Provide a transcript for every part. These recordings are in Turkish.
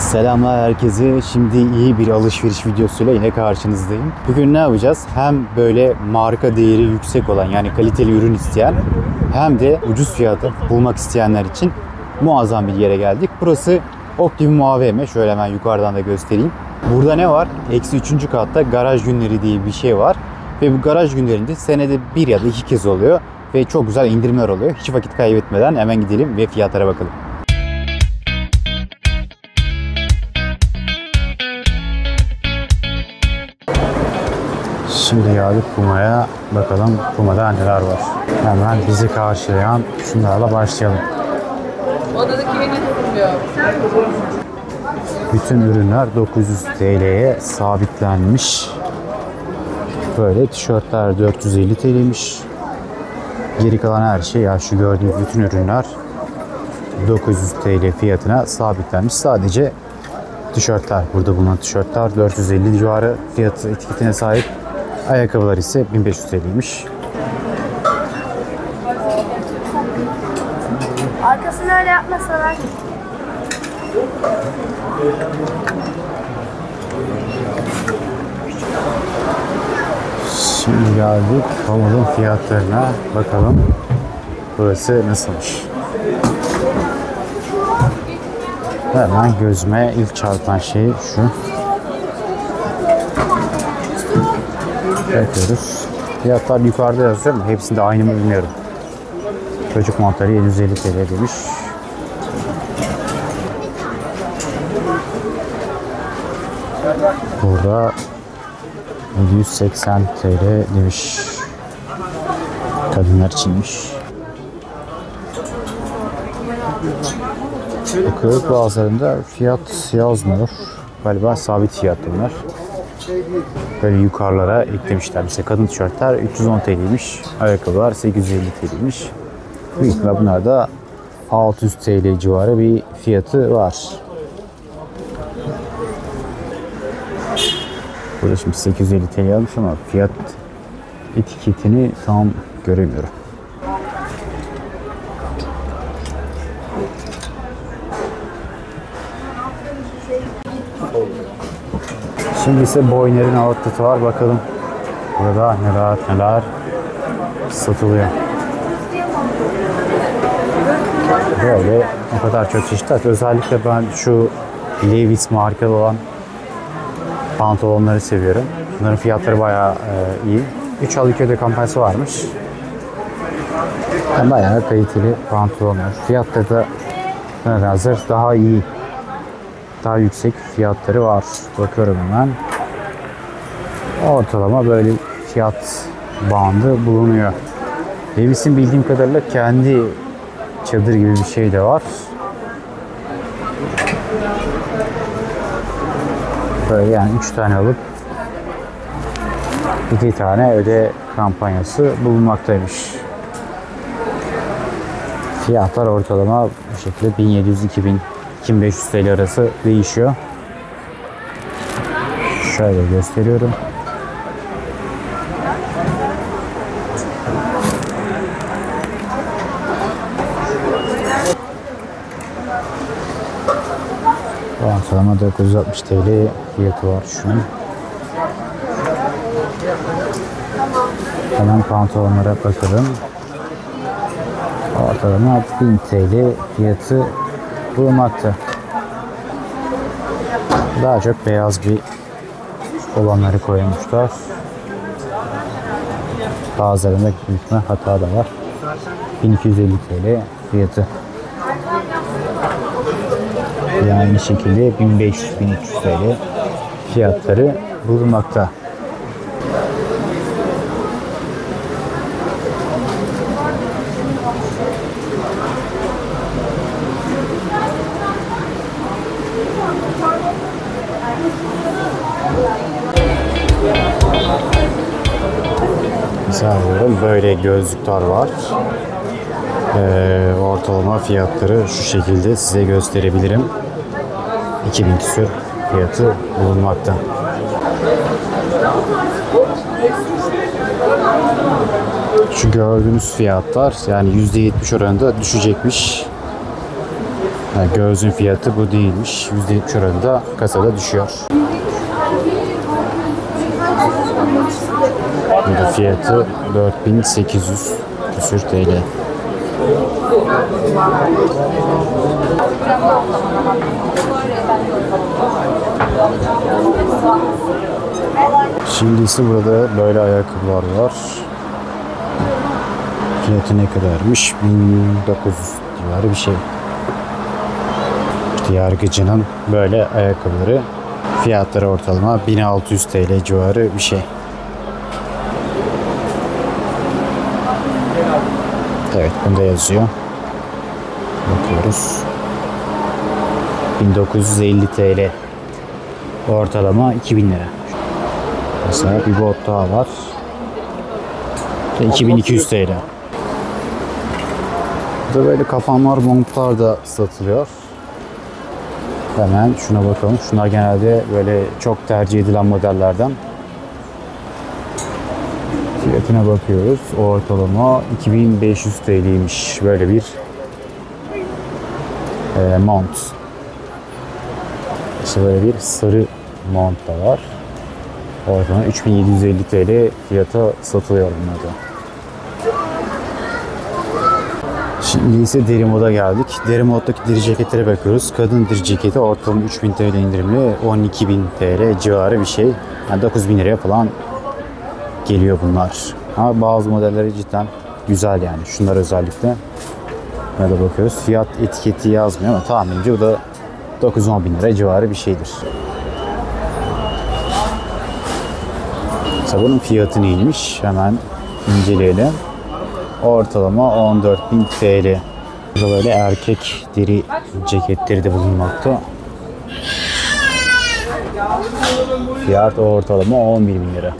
Selamlar herkese. Şimdi iyi bir alışveriş videosuyla yine karşınızdayım. Bugün ne yapacağız? Hem böyle marka değeri yüksek olan, yani kaliteli ürün isteyen, hem de ucuz fiyatı bulmak isteyenler için muazzam bir yere geldik. Burası Optimum AVM. Şöyle hemen yukarıdan da göstereyim. Burada ne var? Eksi 3. katta garaj günleri diye bir şey var. Ve bu garaj günlerinde senede 1 ya da 2 kez oluyor. Ve çok güzel indirimler oluyor. Hiç vakit kaybetmeden hemen gidelim ve fiyatlara bakalım. Şimdi geldik Puma'ya. Bakalım Puma'da neler var. Hemen bizi karşılayan şunlarla başlayalım. Odadaki beni tutmuyor. Bütün ürünler 900 TL'ye sabitlenmiş. Böyle tişörtler 450 TL'ymiş. Geri kalan her şey, ya şu gördüğünüz bütün ürünler 900 TL fiyatına sabitlenmiş. Sadece tişörtler, burada bulunan tişörtler 450 civarı fiyatı etiketine sahip. Ayakkabılar ise 1500 TL'ymiş. Arkasını öyle yapmasalar. Şimdi geldik pamukun fiyatlarına bakalım. Burası nasılmış? Hemen gözüme ilk çarpan şey şu. Bakıyoruz. Fiyatlar yukarıda yazıyor ama hepsinde aynı mı bilmiyorum. Çocuk montları 750 TL demiş. Burada 780 TL demiş. Kadınlar içinmiş. Bakıyoruz, bazılarında fiyat yazmıyor. Galiba sabit fiyat bunlar. Böyle yukarılara eklemişler. Mesela kadın tişörtler 310 TL'ymiş. Ayakkabılar 850 TL'ymiş. Büyük ihtimalle bunlar da 600 TL civarı bir fiyatı var. Burada şimdi 850 TL almış ama fiyat etiketini tam göremiyorum. Şimdi ise Boyner'in outlet'ı var. Bakalım burada neler satılıyor. Böyle o kadar çok çeşit var. Özellikle ben şu Levi's markalı olan pantolonları seviyorum. Bunların fiyatları bayağı iyi. 3 al 2 öde kampanyası varmış. Yani bayağı kaliteli pantolonlar. Fiyatları da hazır daha iyi. Daha yüksek fiyatları var. Bakıyorum hemen. Ortalama böyle fiyat bandı bulunuyor. Levi's'in bildiğim kadarıyla kendi çadır gibi bir şey de var. Böyle yani 3 tane alıp 2 tane öde kampanyası bulunmaktaymış. Fiyatlar ortalama bu şekilde 1700-2500 TL arası değişiyor. Şöyle gösteriyorum. Ortalama 960 TL fiyatı var şu an. Hemen pantolonlara bakalım. Ortalama 1000 TL fiyatı bulunmakta. Daha çok beyaz bir olanları koymuşlar. Bazılarında büyütme hata da var. 1250 TL fiyatı. Yani aynı şekilde 1500-1300 TL fiyatları bulunmakta. Mesela böyle gözlükler var. Ortalama fiyatları şu şekilde size gösterebilirim. 2000 küsur fiyatı bulunmakta. Şu gördüğünüz fiyatlar yani %70 oranında düşecekmiş. Yani gözün fiyatı bu değilmiş. %70 oranında kasada düşüyor. Burada fiyatı 4800 küsür TL. Şimdi ise burada böyle ayakkabılar var. Fiyatı ne kadarmış? 1900 civarı bir şey. İşte Yargıcı'nın böyle ayakkabıları. Fiyatları ortalama 1600 TL civarı bir şey. Evet, bunda yazıyor. Bakıyoruz. 1950 TL. Ortalama 2000 lira. Mesela bir bot daha var. 2200 TL. Burada böyle kafanlar, montlar da satılıyor. Hemen şuna bakalım. Şunlar genelde böyle çok tercih edilen modellerden. Fiyatına bakıyoruz. Ortalama 2500 TL'ymiş. Böyle bir mont. İşte böyle bir sarı mont da var. Ortalama 3750 TL fiyata satılıyor bunlar da. Şimdi ise deri moda geldik. Deri moddaki deri ceketlere bakıyoruz. Kadın deri ceketi ortalama 3000 TL indirimli 12.000 TL civarı bir şey. Yani 9.000 liraya falan geliyor bunlar. Ama bazı modelleri cidden güzel yani. Şunlar özellikle. Buna da bakıyoruz. Fiyat etiketi yazmıyor ama tahminimce bu da 9-10 bin lira civarı bir şeydir. Mesela bunun fiyatı neymiş? Hemen inceleyelim. Ortalama 14.000 TL. Burada böyle erkek deri ceketleri de bulunmakta. Fiyat ortalama 11.000 lira.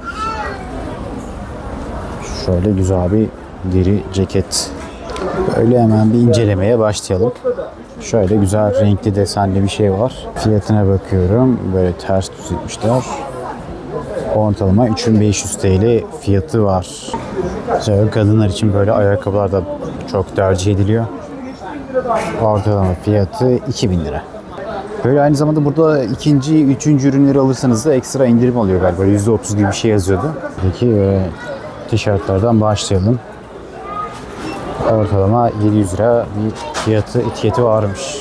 Şöyle güzel bir deri ceket. Böyle hemen bir incelemeye başlayalım. Şöyle güzel renkli desenli bir şey var. Fiyatına bakıyorum. Böyle ters düz etmişler. Ortalama 3500 TL fiyatı var. Şöyle kadınlar için böyle ayakkabılar da çok tercih ediliyor. Ortalama fiyatı 2000 lira. Böyle aynı zamanda burada ikinci, üçüncü ürünleri alırsanız da ekstra indirim oluyor galiba. %30 gibi bir şey yazıyordu. Peki tişörtlerden başlayalım. Ortalama 700 lira bir fiyatı, etiketi varmış.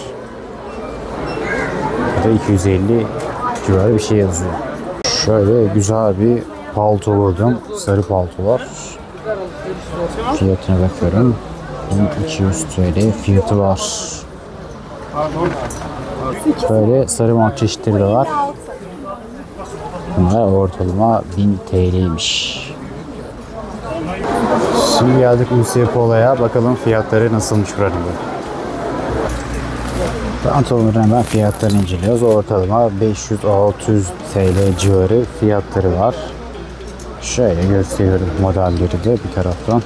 Burada 250 civarı bir şey yazıyor. Şöyle güzel bir palto buldum. Sarı palto var. Fiyatına bakıyorum. 200 TL fiyatı var. Böyle sarı mont çeşitleri de var. Bunlar ortalama 1000 TL'ymiş. Şimdi geldik Ulusiye Polo'ya. Bakalım fiyatları nasılmış buranın. Pantolonların hemen fiyatlarını inceliyoruz. Ortalama 500-600 TL civarı fiyatları var. Şöyle gösteriyorum modelleri de bir taraftan.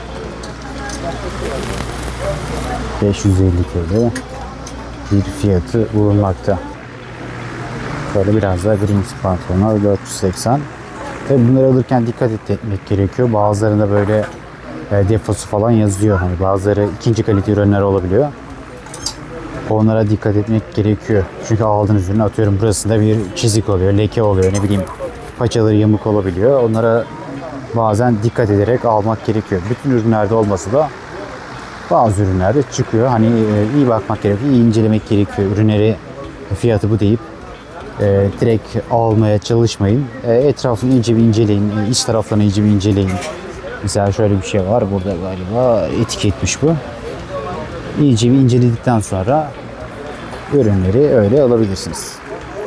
550 TL bir fiyatı bulunmakta. Böyle biraz daha grimsi pantolonlar 480. Tabi bunları alırken dikkat etmek gerekiyor. Bazılarında böyle defosu falan yazıyor. Hani bazıları ikinci kalite ürünler olabiliyor. Onlara dikkat etmek gerekiyor. Çünkü aldığınız ürünü atıyorum burasında bir çizik oluyor, leke oluyor, ne bileyim paçaları yamuk olabiliyor. Onlara bazen dikkat ederek almak gerekiyor. Bütün ürünlerde olması da bazı ürünlerde çıkıyor. Hani iyi bakmak gerekiyor, iyi incelemek gerekiyor. Ürünleri fiyatı bu deyip direkt almaya çalışmayın. Etrafını iyice bir inceleyin. İç taraflarını iyice bir inceleyin. Mesela şöyle bir şey var. Burada galiba etiketmiş bu. İyice bir inceledikten sonra ürünleri öyle alabilirsiniz.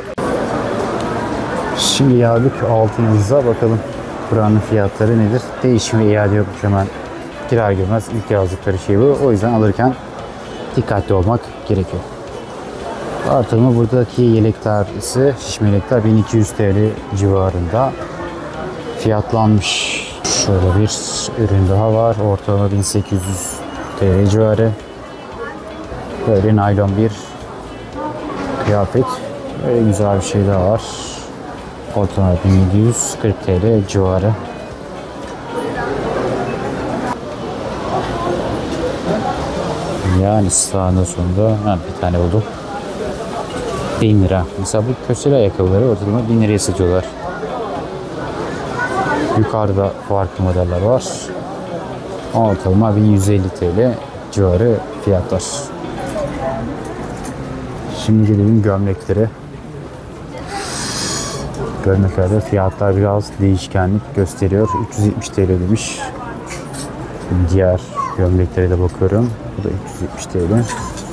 Şimdi geldik altınıza bakalım. Buranın fiyatları nedir? Değişim ve iade yokmuş, hemen girer girmez ilk yazdıkları şey bu. O yüzden alırken dikkatli olmak gerekiyor. Ortalama buradaki yelekler ise şişme yelekler 1200 TL civarında fiyatlanmış. Şöyle bir ürün daha var. Ortalama 1800 TL civarı. Böyle naylon bir kıyafet. Böyle güzel bir şey daha var. Ortalama 1740 TL civarı. Yani sağında sonunda bir tane buldum. 1000 lira. Mesela bu kösele ayakkabıları ortalama 1000 liraya satıyorlar. Yukarıda farklı modeller var. Ortalama 1150 TL civarı fiyatlar. Şimdi gelelim gömleklere. Gömleklerde fiyatlar biraz değişkenlik gösteriyor. 370 TL demiş. Diğer gömleklere de bakıyorum. Bu da 370 TL.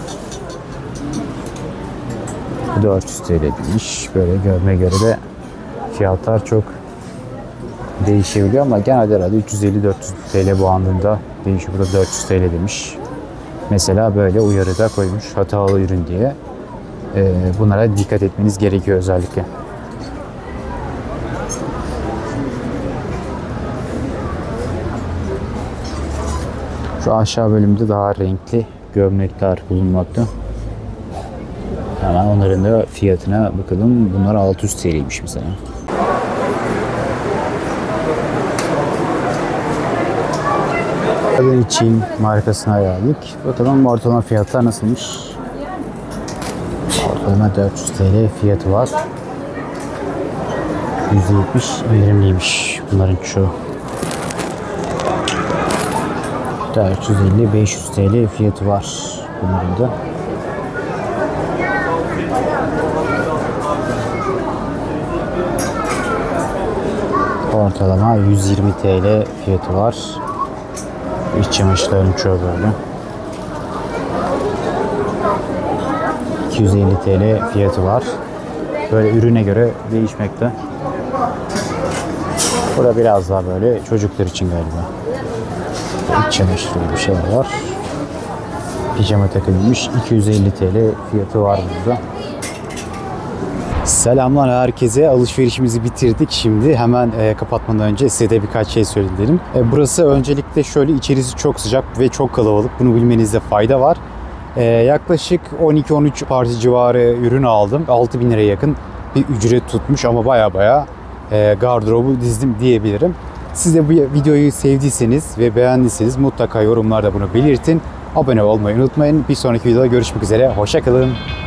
Bu da 400 TL demiş. Böyle gömleğe göre de fiyatlar çok değişebiliyor ama genelde herhalde 350-400 TL bandında değişiyor. Bu da 400 TL demiş. Mesela böyle uyarıda koymuş hatalı ürün diye. Bunlara dikkat etmeniz gerekiyor özellikle. Şu aşağı bölümde daha renkli gömlekler bulunmakta. Hemen onların da fiyatına bakalım. Bunlar 600 TL'ymiş mesela. Kadın için markasına geldik. Bakalım ortalama fiyatlar nasılmış? Ortalama 400 TL fiyatı var. %70 indirimliymiş bunların çoğu. 450-500 TL fiyatı var bunların da. Ortalama 120 TL fiyatı var. İç çamaşırların çoğu böyle. 250 TL fiyatı var. Böyle ürüne göre değişmekte. Burada biraz daha böyle çocuklar için galiba. İç çamaşırı bir şey var. Pijama takılmış. 250 TL fiyatı var burada. Selamlar herkese. Alışverişimizi bitirdik. Şimdi hemen kapatmadan önce size de birkaç şey söyleyelim. Burası öncelikle şöyle, içerisi çok sıcak ve çok kalabalık. Bunu bilmenizde fayda var. Yaklaşık 12-13 parça civarı ürün aldım. 6000 liraya yakın bir ücret tutmuş ama baya gardırobu dizdim diyebilirim. Siz de bu videoyu sevdiyseniz ve beğendiyseniz mutlaka yorumlarda bunu belirtin. Abone olmayı unutmayın. Bir sonraki videoda görüşmek üzere. Hoşça kalın.